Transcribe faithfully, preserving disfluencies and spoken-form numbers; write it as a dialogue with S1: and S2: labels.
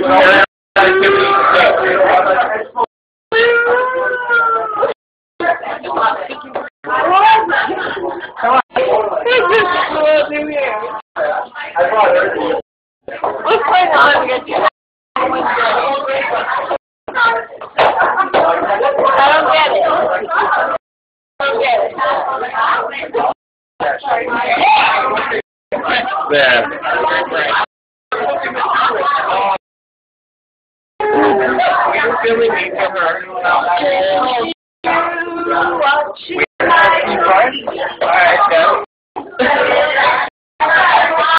S1: What's going on? Because you I don't get it. I don't get it.
S2: There.
S1: You're feeling me for her. You watch. Alright,